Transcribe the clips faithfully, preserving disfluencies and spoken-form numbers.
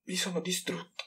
Mi sono distrutto.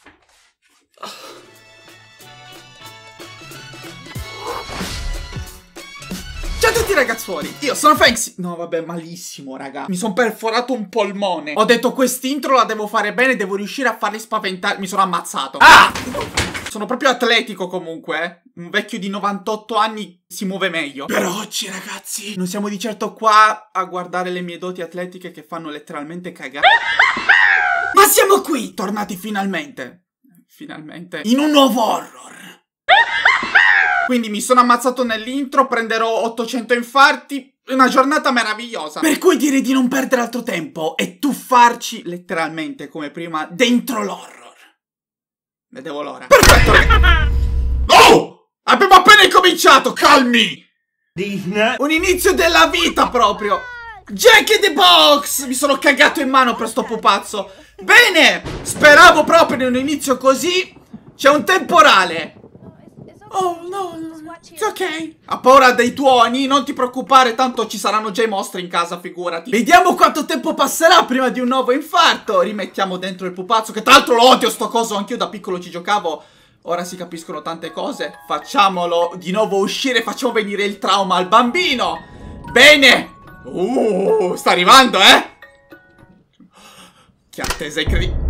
Ciao a tutti ragazzuoli, io sono Fanxy. No vabbè, malissimo raga. Mi sono perforato un polmone. Ho detto quest'intro la devo fare bene, devo riuscire a farli spaventare. Mi sono ammazzato. Ah! Sono proprio atletico comunque, eh. Un vecchio di novantotto anni si muove meglio. Per oggi ragazzi non siamo di certo qua a guardare le mie doti atletiche che fanno letteralmente cagare. Ma siamo qui, tornati finalmente. Finalmente in un nuovo horror. Quindi mi sono ammazzato nell'intro, prenderò ottocento infarti, una giornata meravigliosa. Per cui direi di non perdere altro tempo e tuffarci letteralmente come prima dentro l'horror. Vedevo l'ora. Perfetto ragazzi. Oh! Abbiamo appena incominciato, calmi! Un inizio della vita proprio. Jack in the Box! Mi sono cagato in mano per sto pupazzo. Bene! Speravo proprio in un inizio così. C'è un temporale. Oh no, no, it's ok. Ha paura dei tuoni? Non ti preoccupare, tanto ci saranno già i mostri in casa, figurati. Vediamo quanto tempo passerà prima di un nuovo infarto. Rimettiamo dentro il pupazzo, che tra l'altro lo odio sto coso, anch'io da piccolo ci giocavo. Ora si capiscono tante cose. Facciamolo di nuovo uscire, facciamo venire il trauma al bambino. Bene. Uh, sta arrivando, eh. Che attesa incredibile.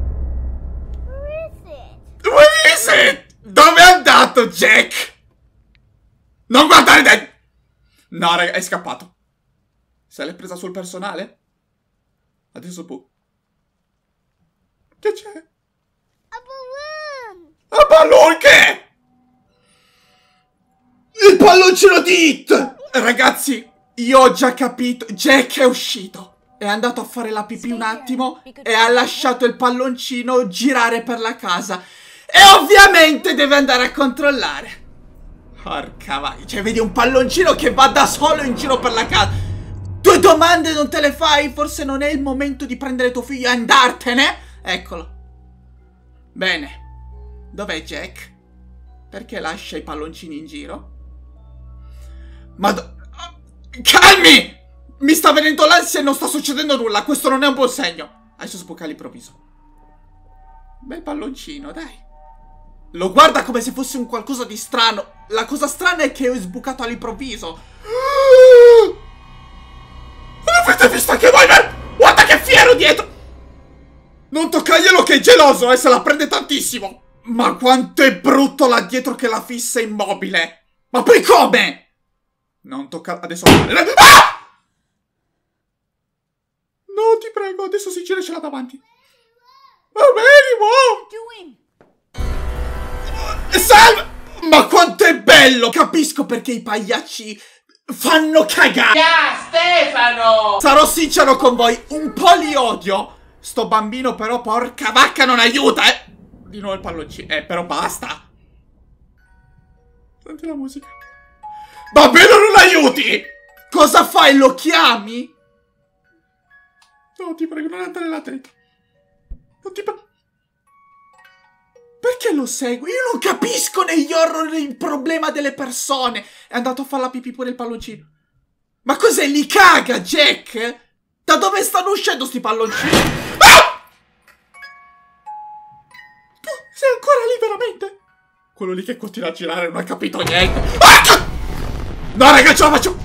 Where is it? Dove è andato Jack? Non guardare dentro! No raga, è scappato. Se l'è presa sul personale? Adesso può. Che c'è? A balloon! A balloon che? Il palloncino di It! Ragazzi, io ho già capito. Jack è uscito. È andato a fare la pipì un attimo e ha lasciato il palloncino girare per la casa. E ovviamente deve andare a controllare. Porca vai. Cioè vedi un palloncino che va da solo in giro per la casa. Due domande non te le fai? Forse non è il momento di prendere tuo figlio e andartene? Eccolo. Bene. Dov'è Jack? Perché lascia i palloncini in giro? Ma calmi! Mi sta venendo l'ansia e non sta succedendo nulla. Questo non è un buon segno. Adesso sbuca all'improvviso. Bel palloncino, dai. Lo guarda come se fosse un qualcosa di strano. La cosa strana è che è sbucato all'improvviso. L'avete vista che voi? Guarda che fiero dietro. Non toccarglielo che è geloso, eh, se la prende tantissimo. Ma quanto è brutto là dietro che la fissa immobile. Ma poi come? Non tocca... Adesso... Ah! No, ti prego, adesso si gira e ce l'ha davanti. Va bene, wow. Salve! Ma quanto è bello! Capisco perché i pagliacci fanno cagare! Yeah, Stefano! Sarò sincero con voi, un po' li odio. Sto bambino però, porca vacca, non aiuta, eh! Di nuovo il palloncino. Eh, però basta. Senti la musica. Bambino, non aiuti! Cosa fai? Lo chiami? No, ti prego, non andare là dentro. Non ti prego. Perché lo segui? Io non capisco negli horror il problema delle persone. È andato a fare la pipì pure il palloncino. Ma cos'è? Li caga, Jack? Da dove stanno uscendo sti palloncini? Ah! Tu sei ancora lì veramente? Quello lì che continua a girare non ha capito niente. Ah! No raga, ce la faccio.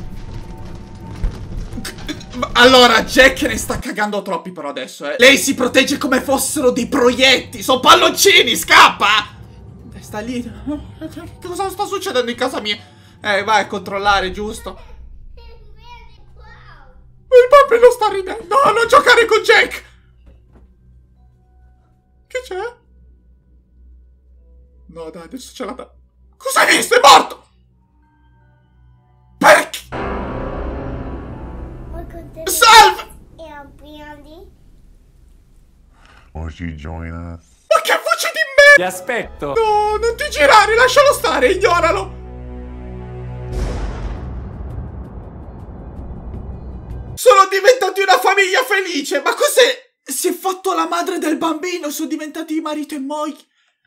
Allora, Jack ne sta cagando troppi però adesso, eh. Lei si protegge come fossero dei proiettili. Sono palloncini, scappa! Sta lì. Che cosa sta succedendo in casa mia? Eh, vai a controllare, giusto? Il bambino sta ridendo. No, non giocare con Jack! Che c'è? No, dai, adesso ce l'ha da... Cosa hai visto? È morto! Perché? Salve! Won't you join us? Ma che voce di me! Ti aspetto! No, non ti girare, lascialo stare, ignoralo! Sono diventati una famiglia felice! Ma cos'è? Si è fatto la madre del bambino, sono diventati marito e moglie.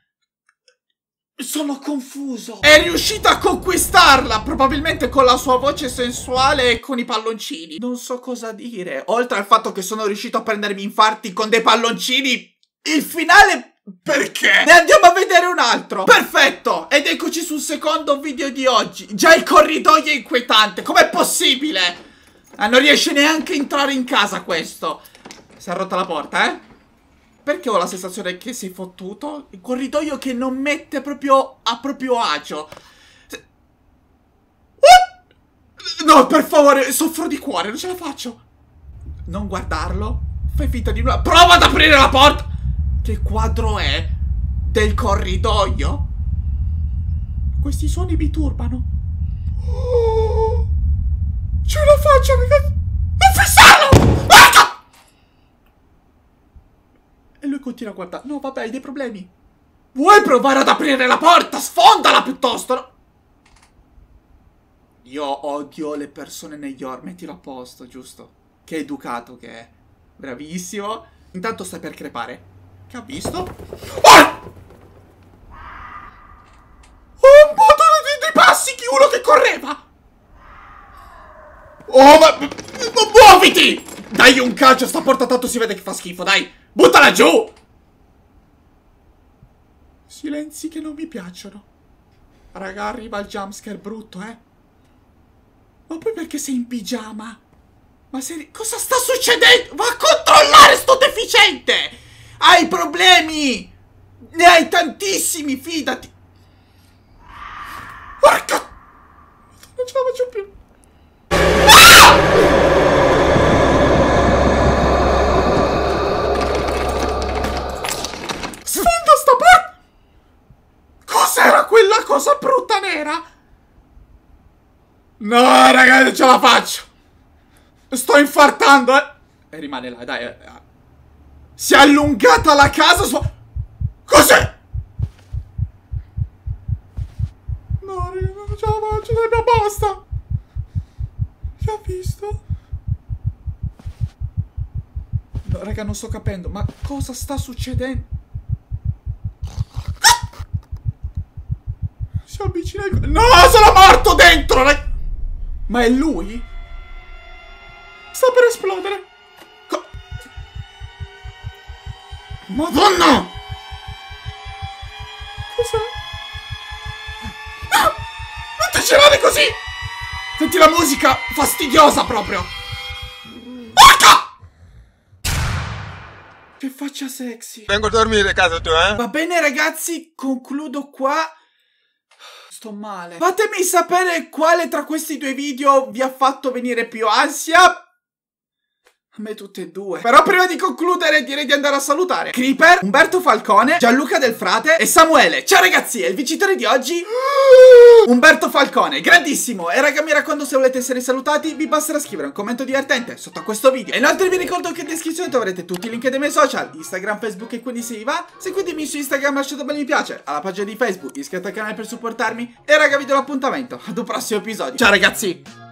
Sono confuso. È riuscita a conquistarla, probabilmente con la sua voce sensuale e con i palloncini. Non so cosa dire. Oltre al fatto che sono riuscito a prendermi infarti con dei palloncini, il finale... Perché? Ne andiamo a vedere un altro. Perfetto. Ed eccoci sul secondo video di oggi. Già il corridoio è inquietante. Com'è possibile? Ah, non riesce neanche a entrare in casa questo. Si è rotta la porta, eh? Perché ho la sensazione che sei fottuto? Il corridoio che non mette proprio a proprio agio. No, per favore, soffro di cuore, non ce la faccio. Non guardarlo. Fai finta di nulla. Prova ad aprire la porta. Che quadro è? Del corridoio? Questi suoni mi turbano. Oh, ce la faccio, ragazzi. Non fissarlo! Basta! E lui continua a guardare. No, vabbè, hai dei problemi. Vuoi provare ad aprire la porta? Sfondala piuttosto, no? Io odio le persone negli ormi. Mettilo a posto, giusto? Che educato che è. Bravissimo. Intanto stai per crepare. Che ha visto? Oh! Oh, un po' di, di passi, chi uno che correva! Oh, ma... ma muoviti! Dai un calcio, sta porta tanto si vede che fa schifo, dai! Buttala giù! Silenzi che non mi piacciono. Raga, arriva il jumpscare brutto, eh? Ma poi perché sei in pigiama? Ma sei... cosa sta succedendo? Va a controllare sto deficiente! Hai problemi! Ne hai tantissimi, fidati! Porca... non ce la faccio più! Ah! Sfonda sta porta! Cos'era quella cosa brutta nera? No, ragazzi, non ce la faccio! Sto infartando, eh! E rimane là, dai, eh. Si è allungata la casa su... Cos'è? No, raga, non ce la faccio, dai, basta. Che ha visto? No, raga, non sto capendo, ma cosa sta succedendo? Si avvicina il... No, sono morto dentro, raga. Ma è lui? Sta per esplodere. Madonna! Cos'è? Ah! Non ti girare così! Senti la musica fastidiosa proprio! Porca! Che faccia sexy! Vengo a dormire a casa tua, eh? Va bene ragazzi, concludo qua. Sto male. Fatemi sapere quale tra questi due video vi ha fatto venire più ansia. A me tutte e due. Però prima di concludere direi di andare a salutare Creeper, Umberto Falcone, Gianluca Del Frate e Samuele. Ciao ragazzi, è il vincitore di oggi Umberto Falcone, grandissimo. E raga, mi raccomando, se volete essere salutati vi basterà scrivere un commento divertente sotto a questo video. E inoltre vi ricordo che in descrizione troverete tutti i link dei miei social, Instagram, Facebook, e quindi se vi va seguitemi su Instagram, lasciate un bel mi piace alla pagina di Facebook, iscrivetevi al canale per supportarmi. E raga, vi do l'appuntamento ad un prossimo episodio. Ciao ragazzi.